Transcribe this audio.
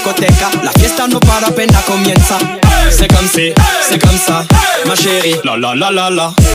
discoteca. La fiesta no para apenas comienza. C'est comme si, c'est comme ça, ma chérie. La la la la la.